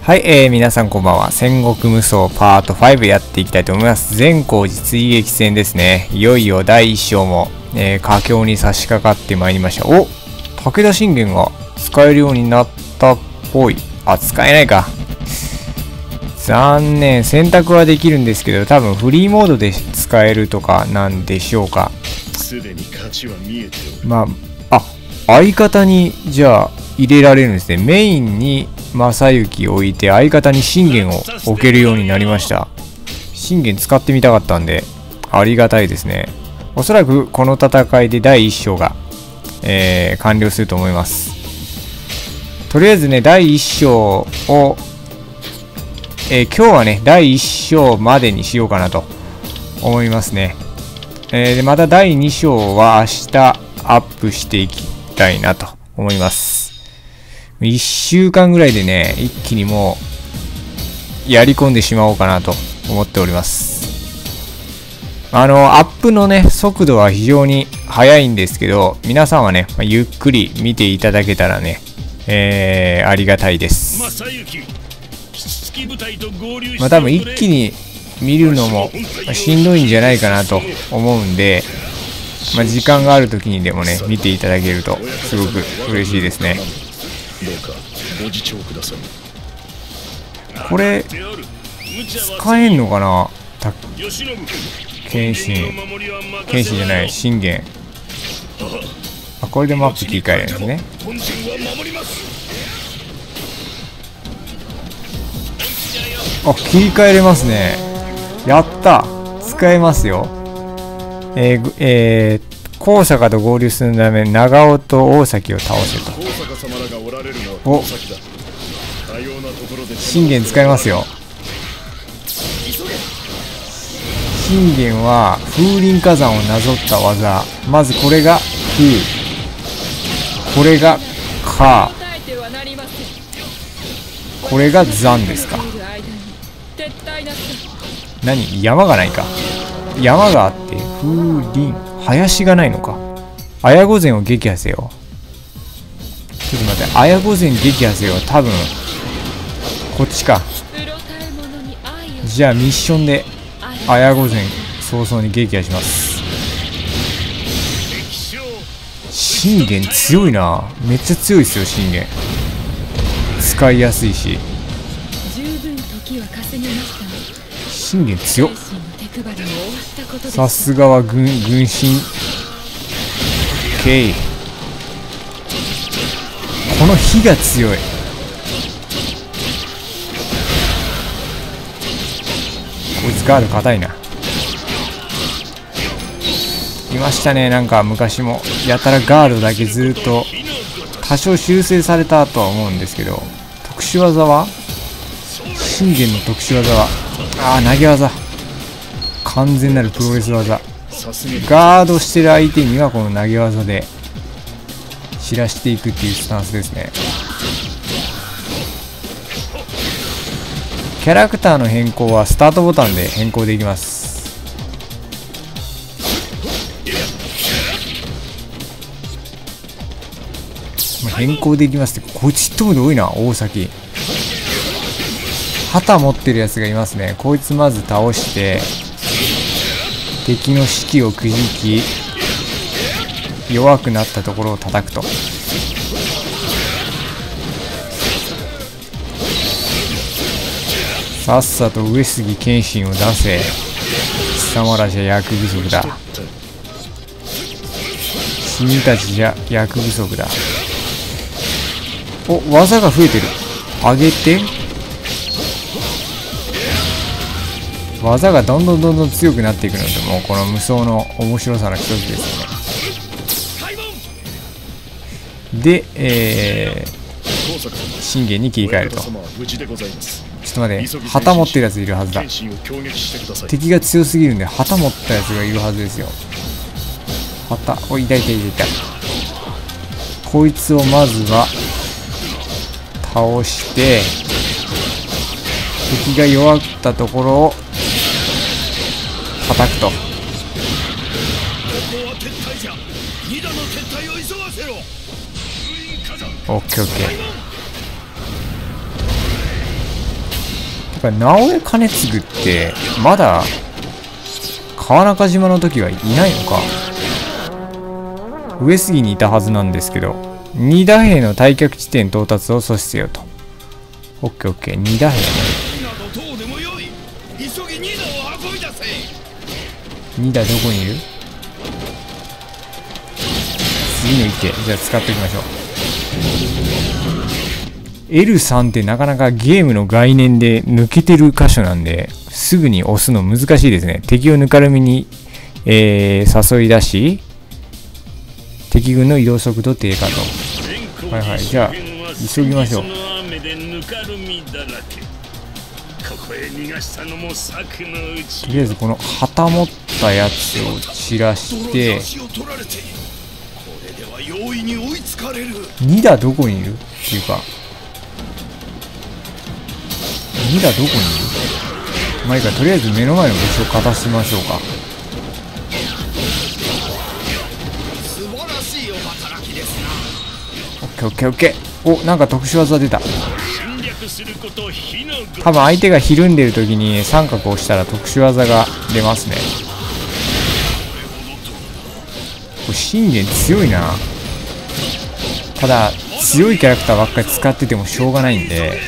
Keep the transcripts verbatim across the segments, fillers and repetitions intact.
はい、えー、皆さんこんばんは。戦国無双パートごやっていきたいと思います。善光寺追撃戦ですね。いよいよだいいっ章も、えー、佳境に差し掛かってまいりました。お、武田信玄が使えるようになったっぽい。あ、使えないか。残念。選択はできるんですけど、多分フリーモードで使えるとかなんでしょうか。まあ、あ、相方にじゃあ入れられるんですね。メインに正幸を置いて相方に信玄を置けるようになりました。信玄使ってみたかったんでありがたいですね。おそらくこの戦いでだいいっ章が、えー、完了すると思います。とりあえずねだいいっ章を、えー、今日はねだいいっ章までにしようかなと思いますね。えー、でまただいに章は明日アップしていきたいなと思います。いっしゅうかんぐらいでね、一気にもうやり込んでしまおうかなと思っております。あの、アップのね、速度は非常に速いんですけど、皆さんはね、まあ、ゆっくり見ていただけたらね、えー、ありがたいです。まあ多分一気に見るのもしんどいんじゃないかなと思うんで、まあ、時間がある時にでもね、見ていただけるとすごく嬉しいですね。これ使えんのかな。謙信謙信じゃない信玄。あ、これでマップ切り替えるんですね。あ、切り替えれますね。やった、使えますよ。えー、えー、高坂と合流するため長尾と大崎を倒せと。お、信玄使えますよ。信玄は風林火山をなぞった技。まずこれが風、これが火、これが山ですか。何、山がないか。山があって風林、林がないのか。綾御前を撃破せよ。ちょっと待って、綾御前撃破せよ。多分こっちか。じゃあミッションで綾御前早々に撃破します。信玄強いな。めっちゃ強いですよ信玄。使いやすいし。信玄強っ。さすがは軍軍神。ケイ、この火が強い。こいつガード硬いな。いましたね、なんか昔もやたらガードだけずっと多少修正されたとは思うんですけど、特殊技は信玄の特殊技はああ投げ技、完全なるプロレス技。ガードしてる相手にはこの投げ技で散らしていくっていうスタンスですね。キャラクターの変更はスタートボタンで変更できます。まあ、変更できますって、こいつ一目で多いな。大崎旗持ってるやつがいますね。こいつまず倒して敵の士気をくじき、弱くなったところを叩くと。さっさと上杉謙信を出せ。貴様らじゃ役不足だ。君たちじゃ役不足だ。お、技が増えてる。上げて技がどんどんどんどん強くなっていくので、もうこの無双の面白さの一つですよね。で、えー、信玄に切り替えると。ちょっと待って、旗持ってるやついるはずだ。敵が強すぎるんで旗持ったやつがいるはずですよ。旗、おい、痛い痛い痛い痛い。こいつをまずは倒して敵が弱ったところを叩くと。オッケーオッケー。 か直江兼次ってまだ川中島の時はいないのか。上杉にいたはずなんですけど、二田兵の退却地点到達を阻止せよと。オッケーオッケー、二田兵ね。二田どこにいる？次の池、じゃあ使っておきましょう。エルスリー ってなかなかゲームの概念で抜けてる箇所なんで、すぐに押すの難しいですね。敵をぬかるみに、えー、誘い出し、敵軍の移動速度低下と。はいはい、じゃあ急ぎましょう。とりあえずこの旗持ったやつを散らして、にだどこにいるっていうか、にだどこにいる？まあいいか、とりあえず目の前の武将を勝たせましょうか。オッケーオッケーオッケー。お、なんか特殊技出た。多分相手がひるんでる時に三角を押したら特殊技が出ますね。これ信玄強いな。ただ強いキャラクターばっかり使っててもしょうがないんで、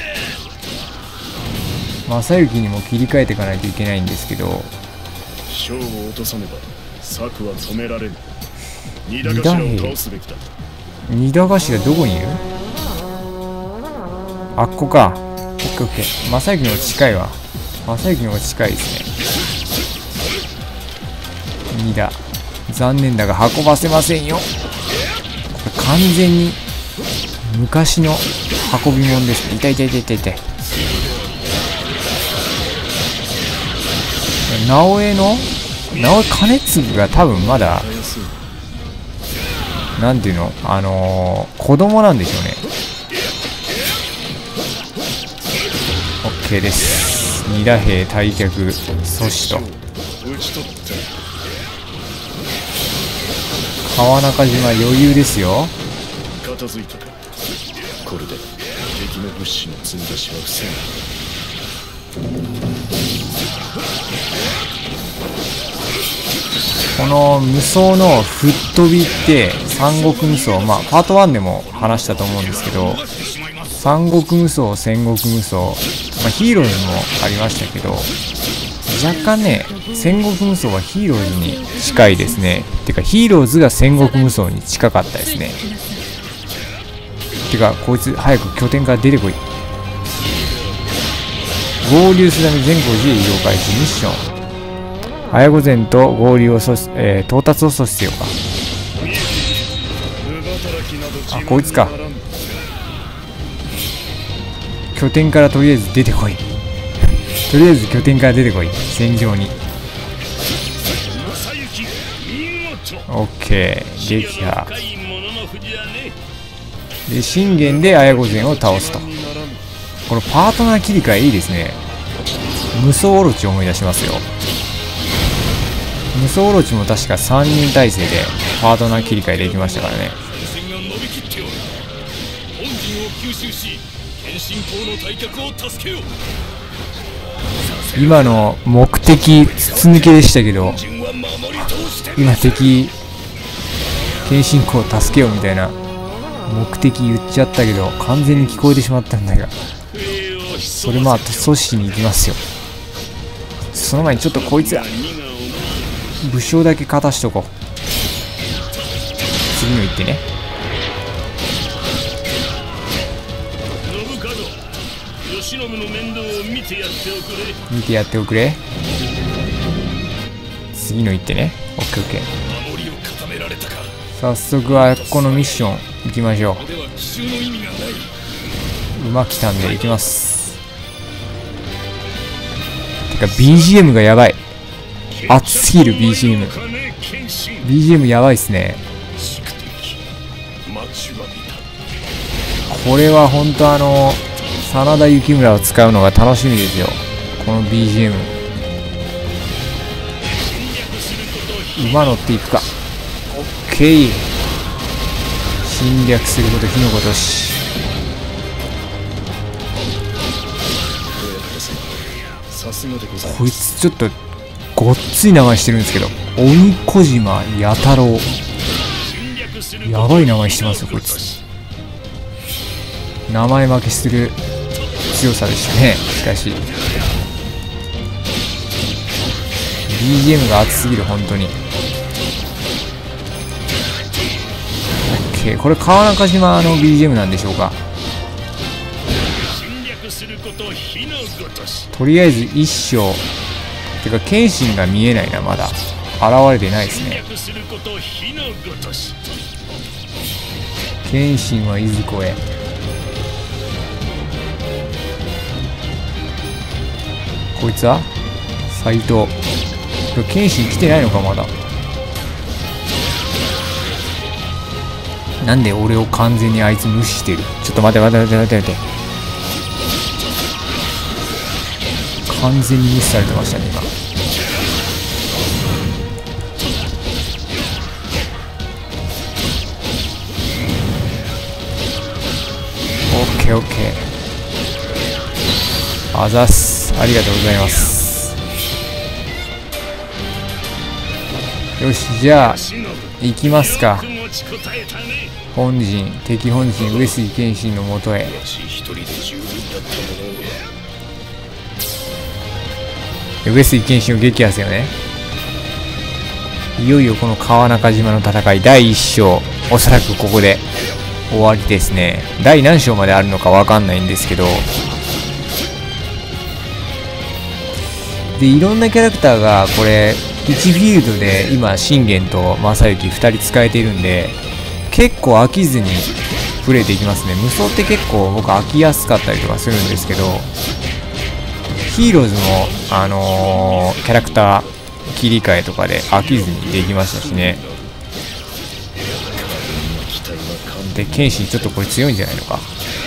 正行にも切り替えていかないといけないんですけど、 将を落とさねば策は止められぬ。二田頭を倒すべきだ。 二田頭どこにいる？あっこか。オッケーオッケー。正行の方が近いわ。正行の方が近いですね。二田残念だが運ばせませんよ。これ完全に昔の運び物ですね。痛い痛い痛い痛い痛い。直江の直江兼次が多分まだなんていうの、あのー、子供なんでしょうね。OK です。二田兵退却阻止と。川中島余裕ですよ。 片付いたか。これで敵の物資の積み出しは防ぐ。 この無双の吹っ飛びって三国無双、まあパートワンでも話したと思うんですけど、三国無双、戦国無双、まあ、ヒーローズもありましたけど、若干ね戦国無双はヒーローズに近いですね。てかヒーローズが戦国無双に近かったですね。てかこいつ早く拠点から出てこい。合流するため全国寺へ移動開始。ミッション早御前と合流を阻止、えー、到達を阻止せようか。あ、こいつか。拠点からとりあえず出てこい。とりあえず拠点から出てこい。戦場に。オッケー、撃破。で、信玄で綾御前を倒すと。このパートナー切り替えいいですね。無双オロチを思い出しますよ。無双オロチも確かさんにん体制でパートナー切り替えできましたからね。今の目的筒抜けでしたけど、今敵謙信公を助けようみたいな目的言っちゃったけど完全に聞こえてしまったんだが、それまあ阻止しに行きますよ。その前にちょっとこいつら武将だけ勝たしとこう。次の一手ね。見てやっておくれ。次の一手ね。オッケーオッケー。早速はこのミッション行きましょう。馬来たんで行きます。てか ビージーエム がやばい。熱すぎる ビージーエム。 ビージーエム やばいっすね。これは本当あの真田幸村を使うのが楽しみですよ。この ビージーエム。 馬乗っていくか。オッケー。侵略すること火のごとし。 さすがでございます。 こいつちょっとごっつい名前してるんですけど、鬼小島弥太郎、やばい名前してますよこいつ。名前負けする強さでしたね。しかし ビージーエム が熱すぎる本当に。 OK、 これ川中島の ビージーエム なんでしょうか。とりあえず一章てか謙信が見えないな。まだ現れてないですね。謙信はいずこへ。こいつは斎藤。謙信来てないのかまだ。なんで俺を完全にあいつ無視してる。ちょっと待って待って待って待って待って。完全に無視されてましたね今。オッケーオッケー。あざっす。ありがとうございます。よし、じゃあ行きますか。本陣、敵本陣上杉謙信のもとへ。上杉謙信を撃破せよね。いよいよこの川中島の戦いだいいっ章、おそらくここで終わりですね。第何章まであるのかわかんないんですけど、でいろんなキャラクターがこれいちフィールドで今信玄と正幸ふたり使えているんで、結構飽きずにプレイできますね。無双って結構僕飽きやすかったりとかするんですけど、ヒーローズもあのー、キャラクター切り替えとかで飽きずにできましたしね。で謙信ちょっとこれ強いんじゃないのか。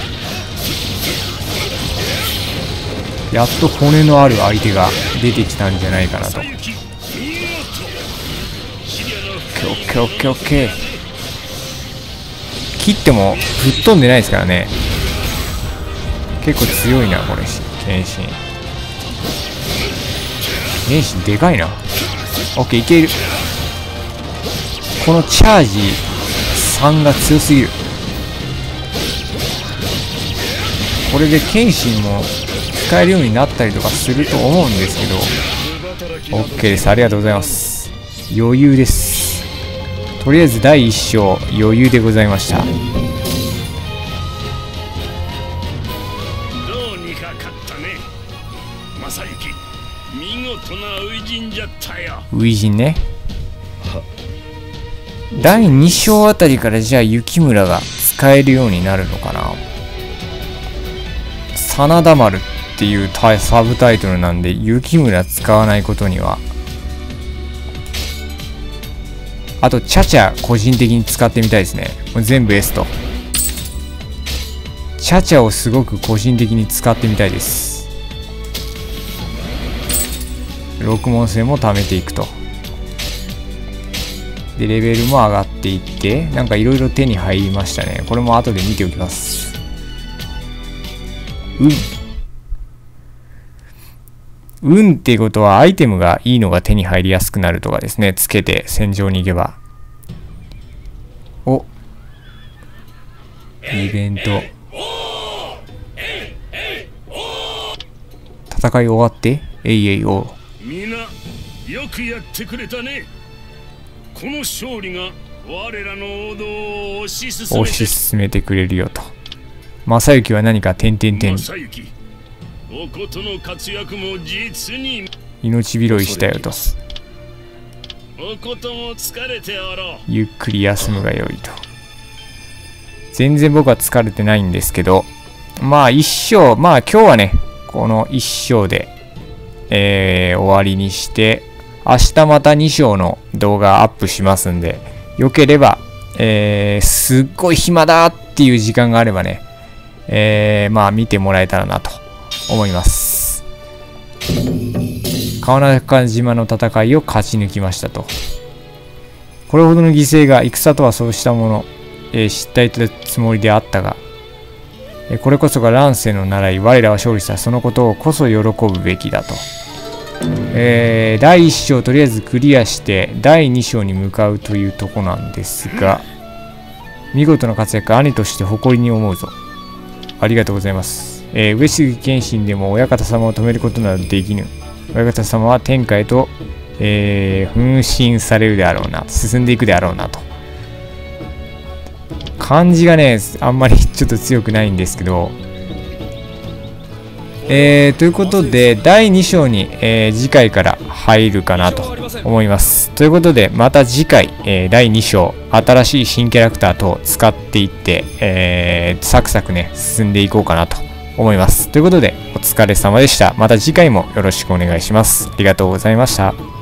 やっと骨のある相手が出てきたんじゃないかなと。オッケーオッケーオッケーオッケー。切っても吹っ飛んでないですからね。結構強いなこれ謙信。謙信でかいな。オッケーいける。このチャージさんが強すぎる。これで謙信も使えるようになったりとかすると思うんですけど、 OK です。ありがとうございます。余裕です。とりあえずだいいっ章余裕でございました。 どうにか勝ったね正幸。見事な初陣じゃったよ。 初陣ね。だいに章あたりからじゃあ雪村が使えるようになるのかな。真田丸っていうサブタイトルなんで雪村使わないことには。あとチャチャ個人的に使ってみたいですね。もう全部 S とチャチャをすごく個人的に使ってみたいです。ろく問戦も貯めていくと。でレベルも上がっていって、なんかいろいろ手に入りましたね。これも後で見ておきます。うん運っていうことはアイテムがいいのが手に入りやすくなるとかですね。つけて戦場に行けば。おイベント戦い終わってえいえいおみんなよくやってくれたね。この勝利が我らの王道を推し進めて推し進めてくれるよと。正幸は何か点々点正幸おことの活躍も実に命拾いしたよと。 おことも疲れておろう。 ゆっくり休むがよいと。全然僕は疲れてないんですけど、まあ一章、まあ今日はねこの一章で、えー、終わりにして、明日またに章の動画アップしますんで、よければ、えー、すっごい暇だっていう時間があればね、えー、まあ見てもらえたらなと思います。川中島の戦いを勝ち抜きましたと。これほどの犠牲が戦とはそうしたもの、えー、知っていたつもりであったが、 えこれこそが乱世の習い、我らは勝利した。そのことをこそ喜ぶべきだと。えー、だいいっ章とりあえずクリアしてだいに章に向かうというとこなんですが、見事な活躍、兄として誇りに思うぞ。ありがとうございます。えー、上杉謙信でも親方様を止めることなどできぬ。親方様は天下へと、えー、奮進されるであろうな、進んでいくであろうなと。漢字がね、あんまりちょっと強くないんですけど、えー、ということでだいに章に、えー、次回から入るかなと思います。ということでまた次回、えー、だいに章新しい新キャラクター等を使っていって、えー、サクサクね進んでいこうかなと思います。ということでお疲れ様でした。また次回もよろしくお願いします。ありがとうございました。